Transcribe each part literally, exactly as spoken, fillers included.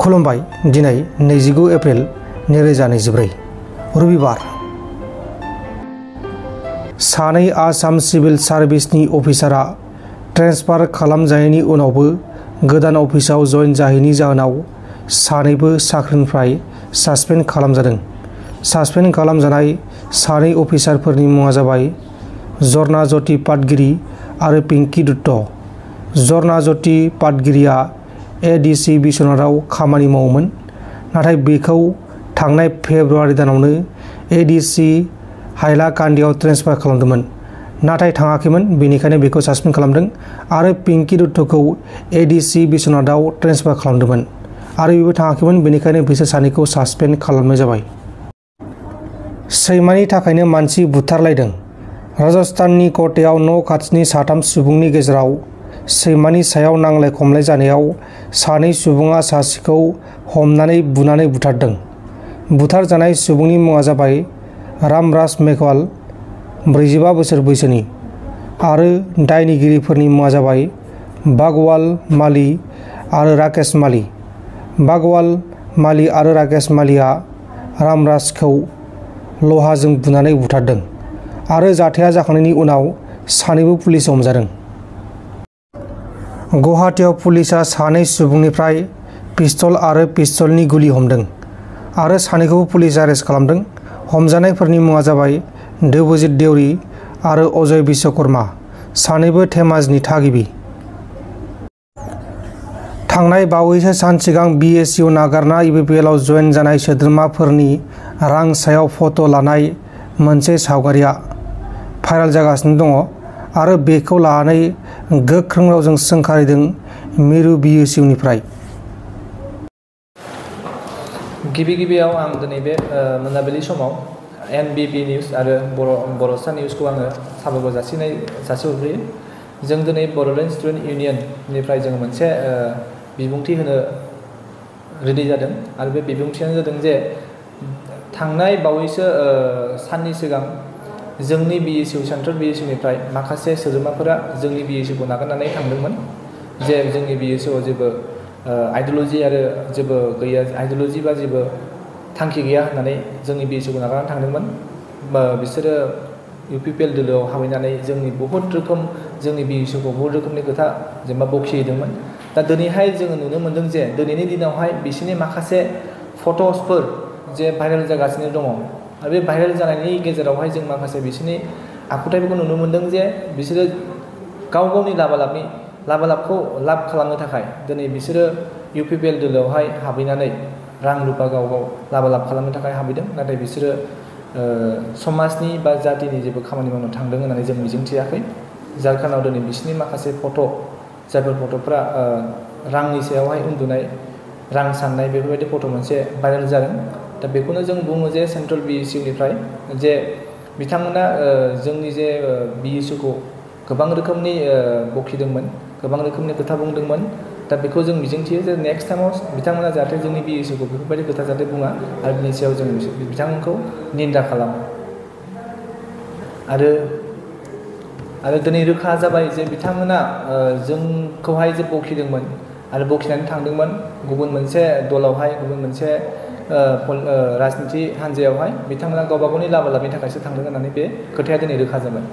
खुलुमबाय दिनै नैजिगु एप्रिल नैरोजा नैजिब्रै रबिबार सानै आसाम सिभिल सार्भिसनि अफिसारा ट्रेन्सफार खालामजायैनि उनावबो गोदान अफिसाव जयेन जाहैनि जाहोनाव सानैबो साख्रिनिफ्राय सासपेन्ड खालामजादों। सासपेन्ड खालामजानाय सानै अफिसारफोरनि मुङा जाबाय जर्ना ज्योति पाटगिरि आरो पिंकी दत्त। जर्ना ज्योति पाटगिरिया एडिसि बिश्वनाथआव खामानि मावोमोन, नाथाय बेखौ थांनाय फेब्रुवारि दानावनो एडिसि हाइलाकान्दियाव ट्रेन्सफार खालामदोंमोन, नाथाय थाङाखैमोन, बेनिखायनो बेखौ सासपेन्ड खालामदों। आरो पिंकी दत्तखौ एडिसि बिश्वनाथआव ट्रेन्सफार खालामदोंमोन आरो बेबो थाङाखैमोन, बेनिखायनो बिसोर सानैखौ सासपेन्ड खालामनाय जाबाय। सैमानि थाखायनो मानसि बुथारलायदों। राजस्थाननि कोटायाव न' खाथिनि साथाम सुबुंनि गेजेराव सैमानि सायाव नांलाय खमलाय जानायाव सानै सुबुङा सासेखौ हमनानै बुनानै बुथारदों। बुथारजानाय सुबुंनि मुङा जाबाय रामराज मेघवाल, ब्रैजिबा बोसोर बैसोनि, आरो दायनिगिरिफोरनि मुङा जाबाय बागवाल माली आरो राकेश माली। बागवाल माली आरो राकेश मालीआ रामराजखौ लहाजों बुनानै बुथारदों आरो जाथाया जाखांनायनि उनाव सानैबो पुलिसआव हमजादों। गुवाहाटीआव पुलिसआ सानै सुबुंनिफ्राय पिस्तल आरो पिस्तलनि गुलि हमदों आरो सानैखौबो पुलिस एरेस्ट खालामदों। हमजानायफोरनि मुङा जाबाय देबजित देउरी आरो अजय बिश्वकर्मा, सानैबो धेमाजिनि थागिबि। थांनाय बावैसो सान सिगां बिएसइउ नागारना इउपिपिएलआव जयेन जानाय सोद्रोमाफोरनि रां सायाव फट' लानाय मोनसे सावगारिया भाइरेल जागासिनो दङ आरो बेखौ लानानै गोख्रों रावजों सोंखारिदों मिरु बिएसइउनिफ्राय। गिबि गिबियाव आं दिनै बे मोनाबिलि समाव एनबिपि निउस आरो बर' बर'सा निउसखौ आङो साबायखर जासिनाय जासिहरग्रोयो। जों दिनै बड'लेण्ड स्टुडेन्ट इउनियननिफ्राय जों मोनसे बिबुंथि होनो रेडि जादों आरो बे बिबुंथियानो जादों जे थांनाय बावैसो साननि सिगां जोंनि बिएसइउ सेन्ट्रेल बिएसइउनिफ्राय माखासे सोद्रोमाफोरा जोंनि बिएसइउखौ नागारनानै थांदोंमोन, जे जोंनि बिएसइउआव जेबो आइडिय'लजि आरो जेबो गैया, आइडिय'लजि बा जेबो थांखि गैया होननानै जोंनि बिएसइउखौ नागारनानै थांदोंमोन। बिसोरो इउपिपिएल दोलोआव हाबैनानै जोंनि बहुद रोखोम जोंनि बिएसइउखौ बहुद रोखोमनि खोथा जेनेबा बखिहैदोंमोन। दा दिनैहाय जोङो नुनो मोन्दों जे दिनैनि दिनावहाय बिसोरनि माखासे फट'सफोर जे भाइरेल जागासिनो दङ आरो बे भाइरेल जानायनि गेजेरावहाय जों माखासे बिसोरनि आखुथायफोरखौ नुनो मोन्दों जे बिसोरो गाव गावनि लाबालाबनि लाबालाबखौ लाब खालामनो थाखाय दिनै बिसोरो इउपिपिएल दोलोआवहाय हाबैनानै रां रुपा गाव गाव लाबालाब खालामनो थाखाय हाबैदों, नाथाय बिसोरो समाजनि बा जातिनि जेबो खामानि मावनो थांदों होननानै जों मिजिंथियाखै। जाय खारनाव दिनै बिसोरनि माखासे फट' जायफोर फट'फ्रा रांनि सायावहाय उन्दुनाय, रां साननाय बेफोरबायदि फट' मोनसे भाइरेल जादों। दा बेखौनो जों बुङो जे सेन्ट्रेल बिएसइउनिफ्राय जे बिथांमोना जोंनि जे बिएसइउखौ गोबां रोखोमनि बखिदोंमोन, गोबां रोखोमनि खोथा बुंदोंमोन। दा बेखौ जों मिजिंथियो जे नेक्स्ट टाइमाव बिथांमोना जाहाथे जोंनि बिएसइउखौ बेफोरबायदि खोथा जाहाथे बुङा आरो बिनि सायाव जों बिथांमोनखौ निन्दा खालामो। आरो आरो दिनै रोखा जाबाय जे बिथांमोना जोंखौहाय जे बखिदोंमोन आरो बखिनानै थांदोंमोन गुबुन मोनसे दलावहाय, गुबुन मोनसे राजनिथि हान्जायावहाय, बिथांमोना गावबा गावनि लाबालाबनि थाखायसो थांदों होननानै बे खोथाया दिनै रोखा जाबाय।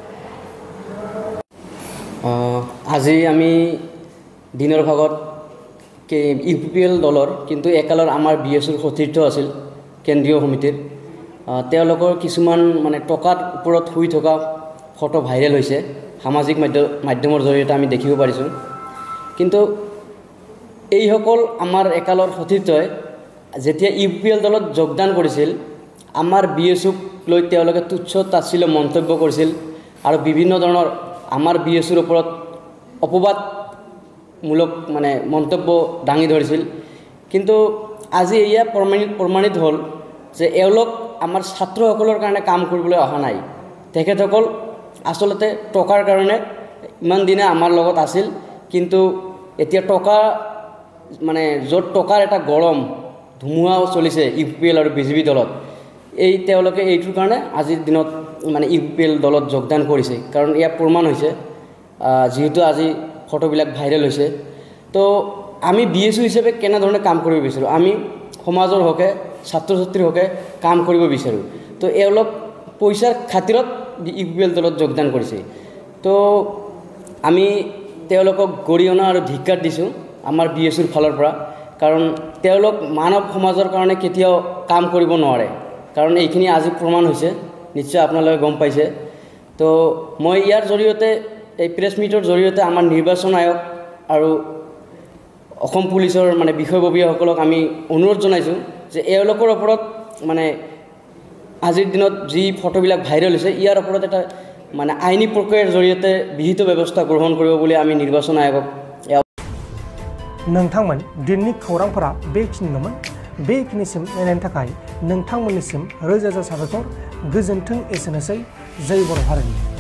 আজি আমি দিনৰ ভাগত ইউপিপিএল দলৰ কিন্তু একালৰ আমাৰ বিএছইউৰ সতীৰ্থ আছিল কেন্দ্ৰীয় সমিতিৰ, তেওঁলোকৰ কিছুমান মানে টকাৰ ওপৰত শুই থকা ফটো ভাইৰেল হৈছে সামাজিক মাধ্যম মাধ্যমৰ জৰিয়তে আমি দেখিব পাৰিছোঁ। কিন্তু এইসকল আমাৰ একালৰ সতীৰ্থই যেতিয়া ইউপিপিএল দলত যোগদান কৰিছিল আমাৰ বিএছইউক লৈ তেওঁলোকে তুচ্ছ তাচ্ছিল্য মন্তব্য কৰিছিল আৰু বিভিন্ন ধৰণৰ আমাৰ বিএছইউৰ ওপৰত অপবাদমূলক মানে মন্তব্য দাঙি ধৰিছিল। কিন্তু আজি এয়া প্ৰমাণিত প্ৰমাণিত হ'ল যে এওঁলোক আমাৰ ছাত্ৰসকলৰ কাৰণে কাম কৰিবলৈ অহা নাই। তেখেতসকল আচলতে টকাৰ কাৰণে ইমান দিনে আমাৰ লগত আছিল, কিন্তু এতিয়া টকা মানে য'ত টকাৰ এটা গৰম ধুমুহাও চলিছে ইউপিপিএল আৰু বিজেপি দলত, এই তেওঁলোকে এইটোৰ কাৰণে আজিৰ দিনত মানে ইউপিপিএল দলত যোগদান কৰিছে। কাৰণ ইয়াৰ প্ৰমাণ হৈছে যিহেতু আজি ফটোবিলাক ভাইৰেল হৈছে। তো আমি বি এছ ইউ হিচাপে কেনেধৰণে কাম কৰিব বিচাৰোঁ আমি সমাজৰ হকে ছাত্ৰ ছাত্ৰীৰ হকে কাম কৰিব বিচাৰোঁ তো এওঁলোক পইচাৰ খাতিৰত ইউ পি পি এল দলত যোগদান কৰিছে তো আমি তেওঁলোকক গৰিহণা আৰু ধিক্কাৰ দিছোঁ আমাৰ বি এছ ইউৰ ফালৰ পৰা কাৰণ তেওঁলোক মানৱ সমাজৰ কাৰণে কেতিয়াও কাম কৰিব নোৱাৰে কাৰণ এইখিনি আজি প্ৰমাণ হৈছে নিশ্চয় আপোনালোকে গম পাইছে তো মই ইয়াৰ জৰিয়তে এই প্ৰেছ মিটৰ জৰিয়তে আমাৰ নিৰ্বাচন আয়োগ আৰু অসম পুলিচৰ মানে বিষয়ববীয়াসকলক আমি অনুৰোধ জনাইছোঁ যে এওঁলোকৰ ওপৰত মানে আজিৰ দিনত যি ফটোবিলাক ভাইৰেল হৈছে ইয়াৰ ওপৰত এটা মানে আইনী প্ৰক্ৰিয়াৰ জৰিয়তে বিহিত ব্যৱস্থা গ্ৰহণ কৰিব বুলি আমি নিৰ্বাচন আয়োগক नोंथांमोन दिननि खौरांफोरा बेखिनिल'मोन बेखिनिसिम नायनायनि थाखाय नोंथांमोननिसिम रोजा रोजा साबायखर गोजोन्थों एसेनोसै जय बर' हारिनि।